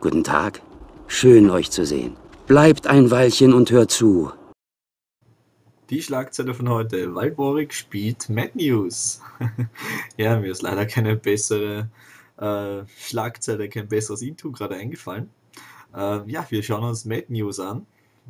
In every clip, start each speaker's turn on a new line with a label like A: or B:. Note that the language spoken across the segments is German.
A: Guten Tag. Schön, euch zu sehen. Bleibt ein Weilchen und hört zu.
B: Die Schlagzeile von heute: Valborg spielt Mad News. Ja, mir ist leider keine bessere Schlagzeile, kein besseres Intro gerade eingefallen. Ja, wir schauen uns Mad News an.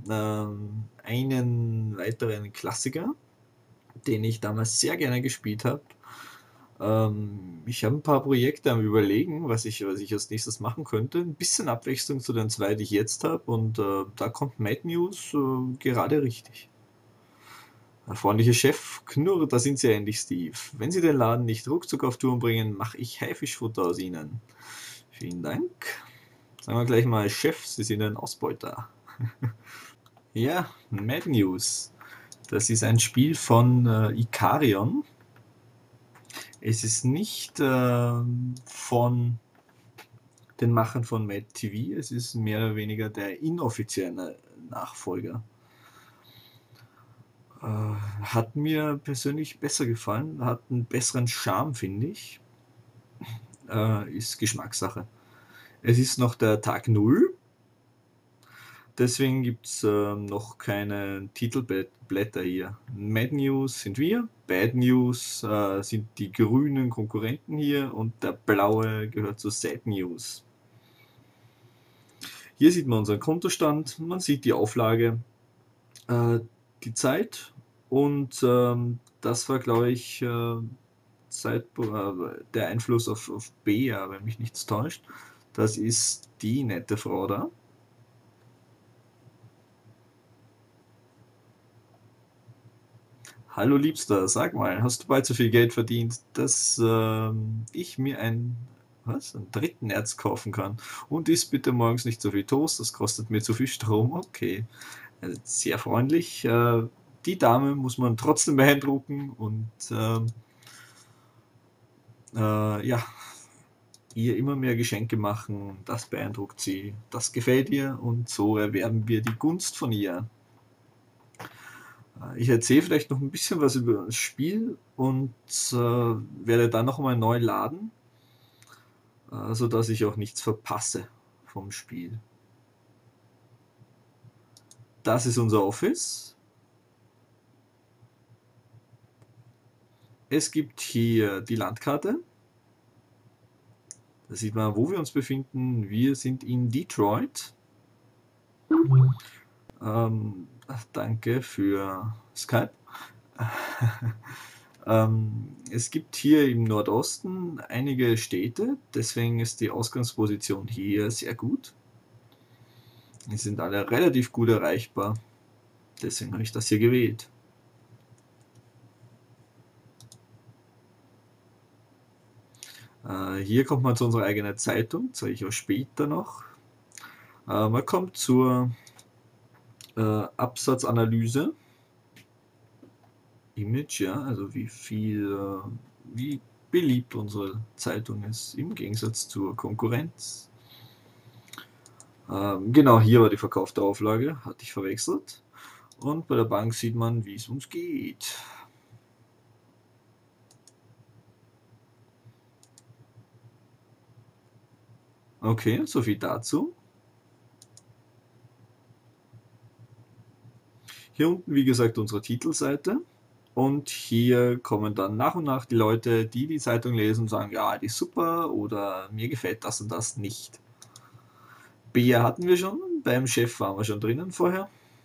B: Einen weiteren Klassiker, den ich damals sehr gerne gespielt habe. Ich habe ein paar Projekte am Überlegen, was ich als nächstes machen könnte. Ein bisschen Abwechslung zu den zwei, die ich jetzt habe. Und da kommt Mad News gerade richtig. Der freundliche Chef knurrt, da sind Sie endlich, Steve. Wenn Sie den Laden nicht ruckzuck auf Touren bringen, mache ich Haifischfutter aus Ihnen. Vielen Dank. Sagen wir gleich mal, Chef, Sie sind ein Ausbeuter. Ja, Mad News. Das ist ein Spiel von Ikarion. Es ist nicht von den Machern von Mad TV, es ist mehr oder weniger der inoffizielle Nachfolger. Hat mir persönlich besser gefallen, hat einen besseren Charme, finde ich. Ist Geschmackssache. Es ist noch der Tag Null, deswegen gibt es noch keine Titelblätter hier. Mad News sind wir, Bad News sind die grünen Konkurrenten hier und der blaue gehört zu Sad News. Hier sieht man unseren Kontostand, man sieht die Auflage, die Zeit und das war, glaube ich, der Einfluss auf Bea, wenn mich nichts täuscht. Das ist die nette Frau da. Hallo Liebster, sag mal, hast du bald so viel Geld verdient, dass ich mir einen dritten Erz kaufen kann? Und isst bitte morgens nicht so viel Toast, das kostet mir zu viel Strom. Okay, also sehr freundlich. Die Dame muss man trotzdem beeindrucken und ja, ihr immer mehr Geschenke machen, das beeindruckt sie, das gefällt ihr und so erwerben wir die Gunst von ihr. Ich erzähle vielleicht noch ein bisschen was über das Spiel und werde dann noch mal neu laden, sodass ich auch nichts verpasse vom Spiel. Das ist unser Office. Es gibt hier die Landkarte. Da sieht man, wo wir uns befinden. Wir sind in Detroit. Danke für Skype. Es gibt hier im Nordosten einige Städte, deswegen ist die Ausgangsposition hier sehr gut. Die sind alle relativ gut erreichbar, deswegen habe ich das hier gewählt. Hier kommt man zu unserer eigenen Zeitung, zeige ich euch später noch. Man kommt zur Absatzanalyse. Image, ja, also wie beliebt unsere Zeitung ist im Gegensatz zur Konkurrenz. Genau, hier war die verkaufte Auflage, hatte ich verwechselt. Und bei der Bank sieht man, wie es uns geht. Okay, soviel dazu. Hier unten, wie gesagt, unsere Titelseite. Und hier kommen dann nach und nach die Leute, die die Zeitung lesen und sagen, ja, die ist super oder mir gefällt das und das nicht. Bea hatten wir schon, beim Chef waren wir schon drinnen vorher.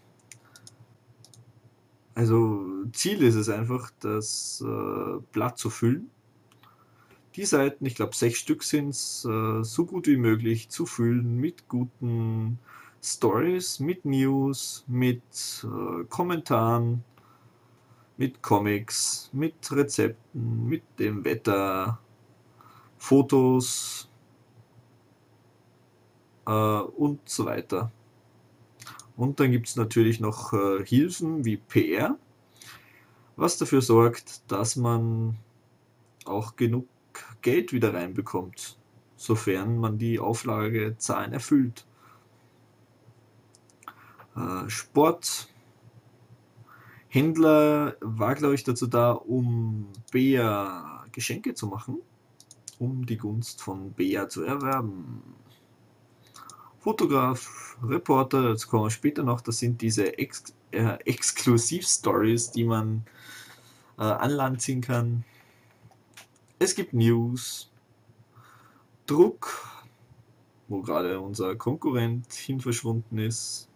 B: Also Ziel ist es einfach, das Blatt zu füllen. Die Seiten, ich glaube 6 Stück sind es, so gut wie möglich zu füllen mit guten Stories, mit News, mit Kommentaren, mit Comics, mit Rezepten, mit dem Wetter, Fotos und so weiter. Und dann gibt es natürlich noch Hilfen wie PR, was dafür sorgt, dass man auch genug Geld wieder reinbekommt, sofern man die Auflagezahlen erfüllt. Sport. Händler war, glaube ich, dazu da, um Bea Geschenke zu machen, um die Gunst von Bea zu erwerben. Fotograf, Reporter, dazu kommen wir später noch. Das sind diese Exklusiv-Stories, die man an Land ziehen kann. Es gibt News, Druck, wo gerade unser Konkurrent hin verschwunden ist.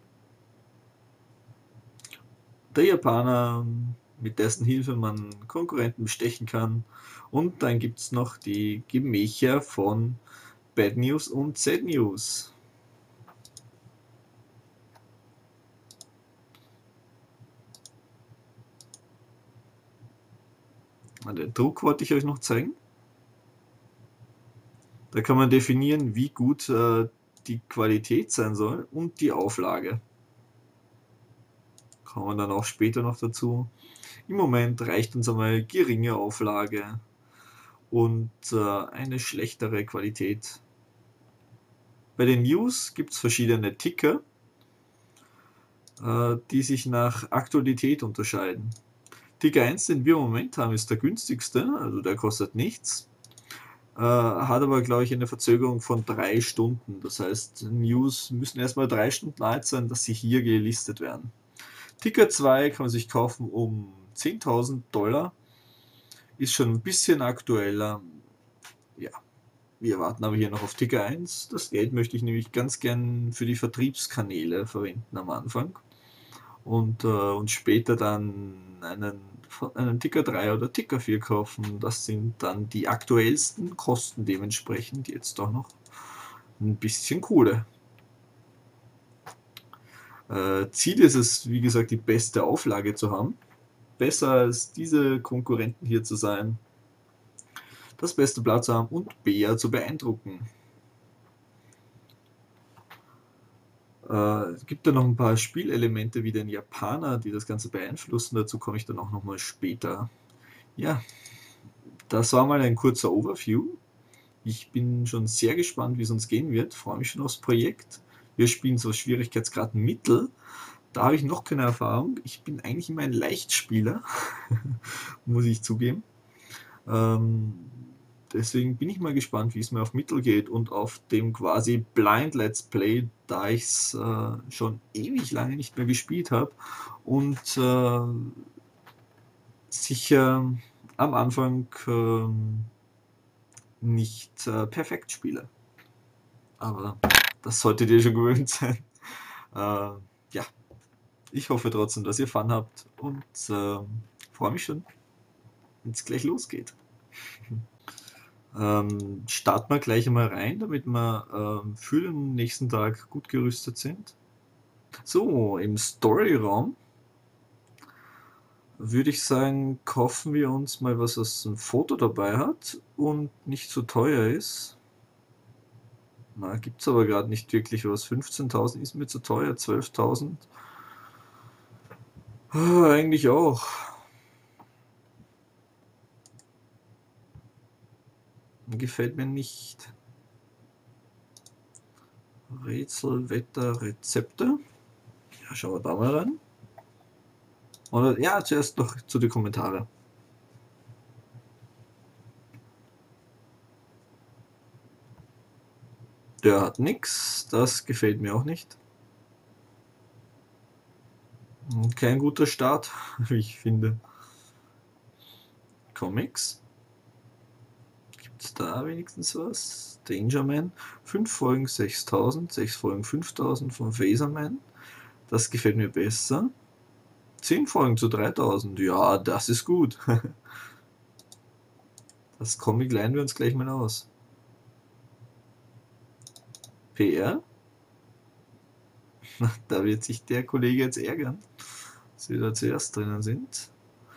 B: Der Japaner, mit dessen Hilfe man Konkurrenten bestechen kann. Und dann gibt es noch die Gemächer von Bad News und Sad News. Den Druck wollte ich euch noch zeigen. Da kann man definieren, wie gut die Qualität sein soll und die Auflage. Kommen wir dann auch später noch dazu. Im Moment reicht uns einmal geringe Auflage und eine schlechtere Qualität. Bei den News gibt es verschiedene Ticker, die sich nach Aktualität unterscheiden. Ticker 1, den wir im Moment haben, ist der günstigste, also der kostet nichts. Hat aber, glaube ich, eine Verzögerung von 3 Stunden. Das heißt, News müssen erstmal 3 Stunden alt sein, dass sie hier gelistet werden. Ticker 2 kann man sich kaufen um 10.000 $. Ist schon ein bisschen aktueller. Ja, wir warten aber hier noch auf Ticker 1. Das Geld möchte ich nämlich ganz gern für die Vertriebskanäle verwenden am Anfang. Und später dann einen Ticker 3 oder Ticker 4 kaufen. Das sind dann die aktuellsten Kosten dementsprechend jetzt doch noch ein bisschen Kohle. Ziel ist es, wie gesagt, die beste Auflage zu haben. Besser als diese Konkurrenten hier zu sein. Das beste Blatt zu haben und Bär zu beeindrucken. Es gibt da noch ein paar Spielelemente wie den Japaner, die das Ganze beeinflussen. Dazu komme ich dann auch nochmal später. Ja, das war mal ein kurzer Overview. Ich bin schon sehr gespannt, wie es uns gehen wird. Freue mich schon aufs Projekt. Wir spielen so Schwierigkeitsgrad Mittel. Da habe ich noch keine Erfahrung. Ich bin eigentlich immer ein Leichtspieler, muss ich zugeben. Deswegen bin ich mal gespannt, wie es mir auf Mittel geht und auf dem quasi Blind Let's Play, da ich es schon ewig lange nicht mehr gespielt habe und sicher am Anfang nicht perfekt spiele. Aber das solltet ihr schon gewöhnt sein. Ja, ich hoffe trotzdem, dass ihr Fun habt und freue mich schon, wenn es gleich losgeht. Starten wir gleich einmal rein, damit wir für den nächsten Tag gut gerüstet sind. So, im Storyraum würde ich sagen, kaufen wir uns mal was, das ein Foto dabei hat und nicht so teuer ist. Na, gibt es aber gerade nicht wirklich was. 15.000 ist mir zu teuer, 12.000. Eigentlich auch. Gefällt mir nicht. Rätsel, Wetter, Rezepte. Ja, schauen wir da mal rein. Oder ja, zuerst noch zu den Kommentaren. Der hat nichts, das gefällt mir auch nicht. Kein guter Start, wie ich finde. Comics. Gibt es da wenigstens was? Dangerman. 5 Folgen 6.000, 6 Folgen 5.000 von Phaserman. Das gefällt mir besser. 10 Folgen zu 3.000. Ja, das ist gut. Das Comic leihen wir uns gleich mal aus. PR. Da wird sich der Kollege jetzt ärgern, dass wir da zuerst drinnen sind.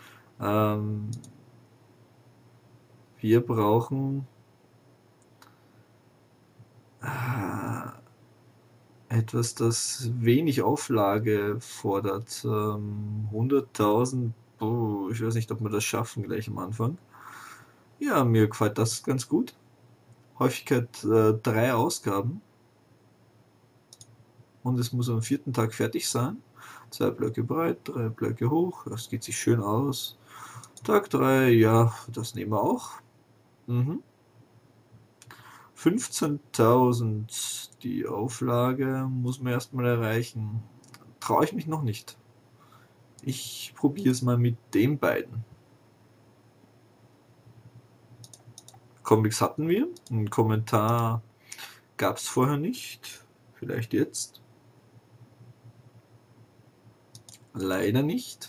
B: Wir brauchen etwas, das wenig Auflage fordert. 100.000, ich weiß nicht, ob wir das schaffen gleich am Anfang. Ja, mir gefällt das ganz gut. Häufigkeit 3 Ausgaben. Und es muss am 4. Tag fertig sein. 2 Blöcke breit, 3 Blöcke hoch. Das geht sich schön aus. Tag 3, ja, das nehmen wir auch. 15.000, Die Auflage muss man erstmal erreichen. Traue ich mich noch nicht. Ich probiere es mal mit den beiden. Comics hatten wir. Einen Kommentar gab es vorher nicht. Vielleicht jetzt. Leider nicht.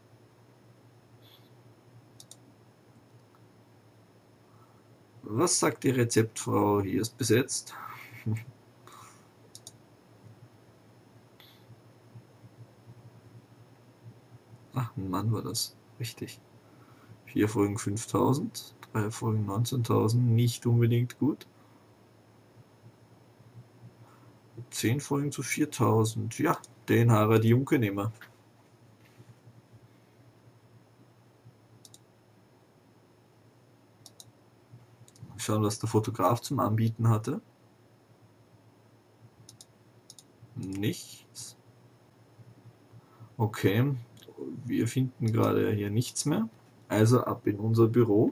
B: Was sagt die Rezeptfrau? Hier ist besetzt. Ach, ein Mann war das. Richtig. 4 Folgen 5000, 3 Folgen 19.000, nicht unbedingt gut. 10 Folgen zu 4000, ja, den Harald Junke nehmen wir. Schauen, was der Fotograf zum Anbieten hatte. Nichts. Okay, wir finden gerade hier nichts mehr. Also ab in unser Büro.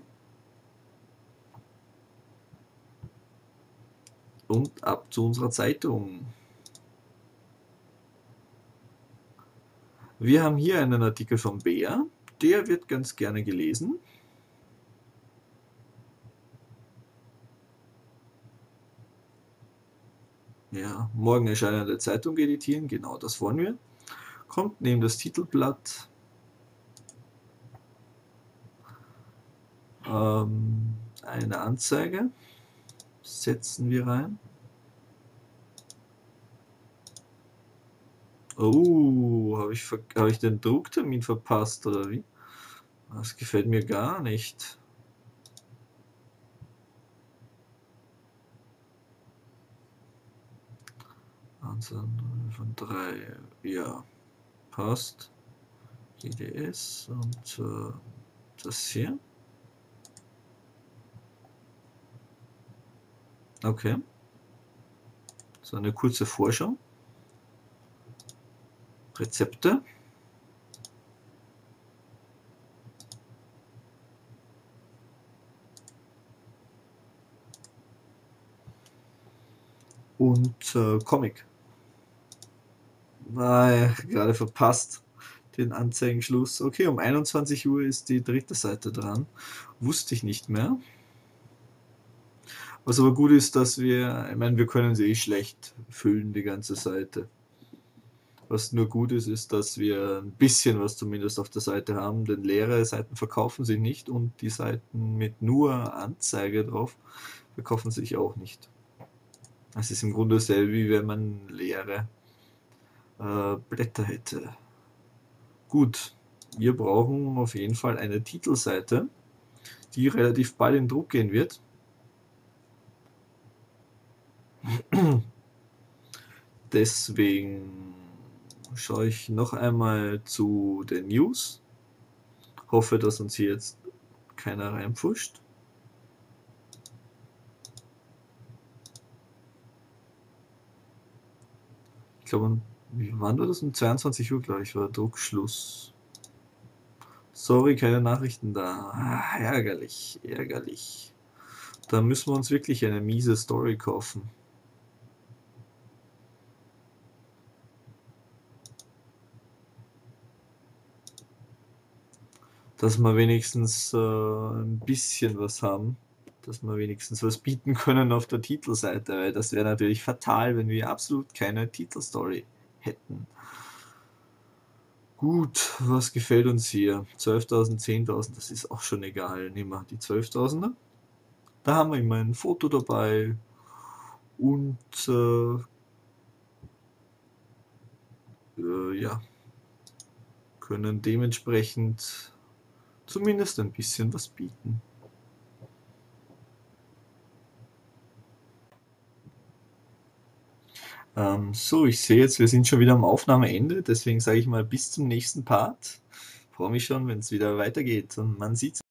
B: Und ab zu unserer Zeitung. Wir haben hier einen Artikel von Bea. Der wird ganz gerne gelesen. Ja, morgen erscheinende Zeitung editieren, genau das wollen wir. Kommt neben das Titelblatt eine Anzeige. Setzen wir rein. Oh, habe ich den Drucktermin verpasst oder wie? Das gefällt mir gar nicht. Anzahl von 3, ja, passt. GDS und das hier. Okay. So eine kurze Vorschau. Rezepte. Und Comic. Gerade verpasst den Anzeigenschluss. Okay, um 21 Uhr ist die dritte Seite dran. Wusste ich nicht mehr. Was aber gut ist, dass ich meine, wir können sie eh schlecht füllen, die ganze Seite. Was nur gut ist, ist, dass wir ein bisschen was zumindest auf der Seite haben, denn leere Seiten verkaufen sich nicht und die Seiten mit nur Anzeige drauf verkaufen sich auch nicht. Es ist im Grunde dasselbe, wie wenn man leere Blätter hätte. Gut, wir brauchen auf jeden Fall eine Titelseite, die relativ bald in Druck gehen wird. Deswegen schaue ich noch einmal zu den News. Hoffe, dass uns hier jetzt keiner reinpfuscht. Ich glaube, wann war das? Um 22 Uhr, glaube ich, war Druckschluss. Sorry, keine Nachrichten da. Ärgerlich, ärgerlich. Da müssen wir uns wirklich eine miese Story kaufen. Dass wir wenigstens ein bisschen was haben. Dass wir wenigstens was bieten können auf der Titelseite, weil das wäre natürlich fatal, wenn wir absolut keine Titelstory hätten. Gut, was gefällt uns hier? 12.000, 10.000, das ist auch schon egal. Nehmen wir die 12.000er. Da haben wir immer ein Foto dabei und ja, können dementsprechend zumindest ein bisschen was bieten. So, ich sehe jetzt, wir sind schon wieder am Aufnahmeende, deswegen sage ich mal bis zum nächsten Part. Freue mich schon, wenn es wieder weitergeht und man sieht